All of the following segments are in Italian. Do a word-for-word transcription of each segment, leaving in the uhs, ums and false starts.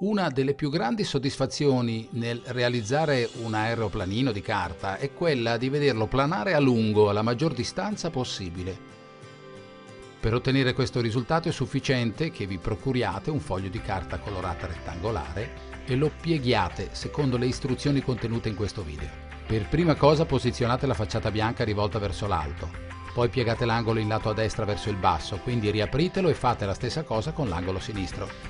Una delle più grandi soddisfazioni nel realizzare un aeroplanino di carta è quella di vederlo planare a lungo alla maggior distanza possibile. Per ottenere questo risultato è sufficiente che vi procuriate un foglio di carta colorata rettangolare e lo pieghiate secondo le istruzioni contenute in questo video. Per prima cosa posizionate la facciata bianca rivolta verso l'alto, poi piegate l'angolo in lato a destra verso il basso, quindi riapritelo e fate la stessa cosa con l'angolo sinistro.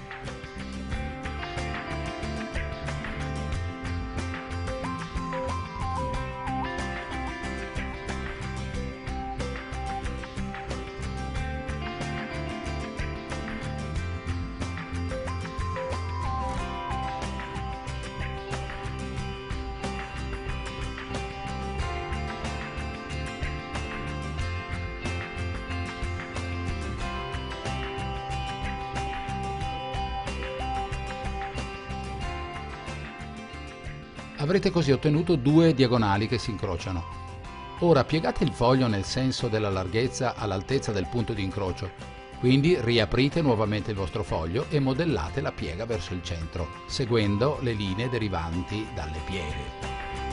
Avrete così ottenuto due diagonali che si incrociano. Ora piegate il foglio nel senso della larghezza all'altezza del punto di incrocio, quindi riaprite nuovamente il vostro foglio e modellate la piega verso il centro, seguendo le linee derivanti dalle pieghe.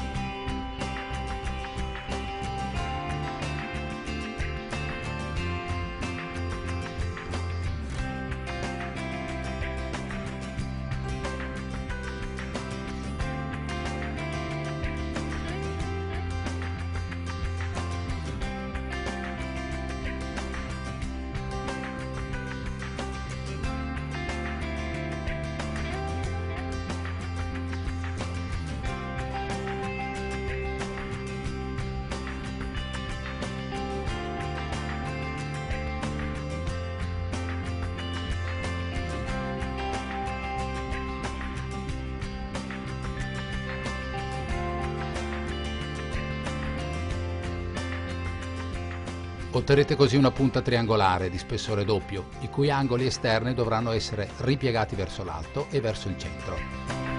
Otterrete così una punta triangolare di spessore doppio, i cui angoli esterni dovranno essere ripiegati verso l'alto e verso il centro.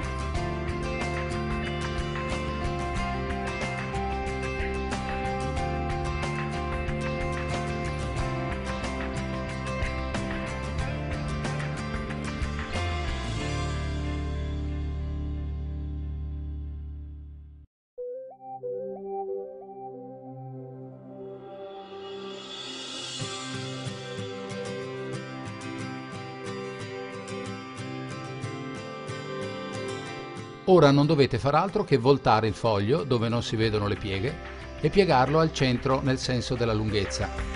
Ora non dovete far altro che voltare il foglio dove non si vedono le pieghe e piegarlo al centro nel senso della lunghezza.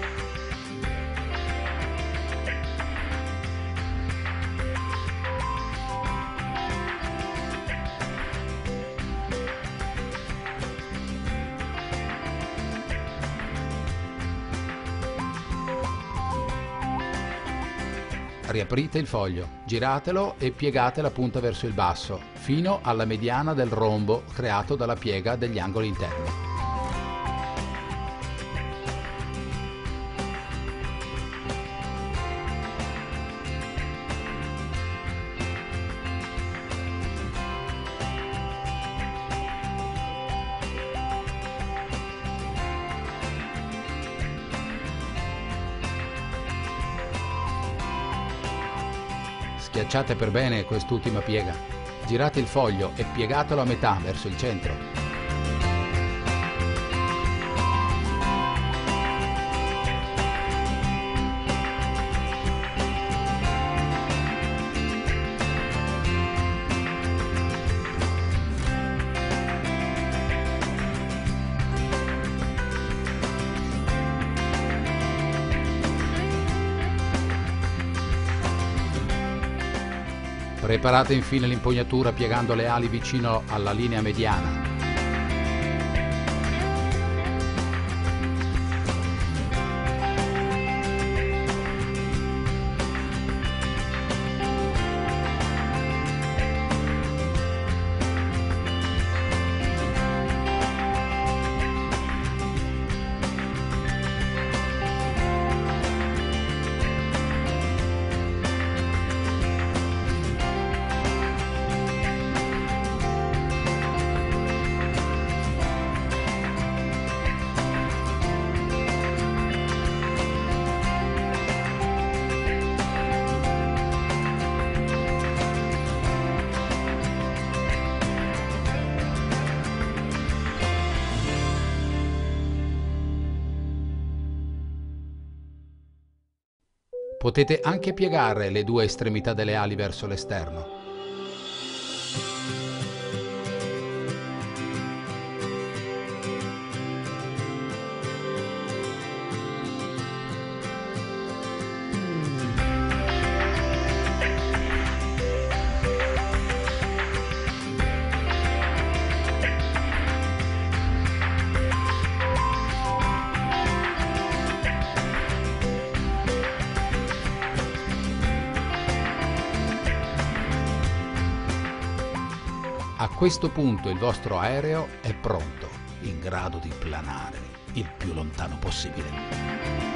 Riaprite il foglio, giratelo e piegate la punta verso il basso, fino alla mediana del rombo creato dalla piega degli angoli interni. Schiacciate per bene quest'ultima piega, girate il foglio e piegatelo a metà verso il centro. Preparate infine l'impugnatura piegando le ali vicino alla linea mediana. Potete anche piegare le due estremità delle ali verso l'esterno. A questo punto il vostro aereo è pronto, in grado di planare il più lontano possibile.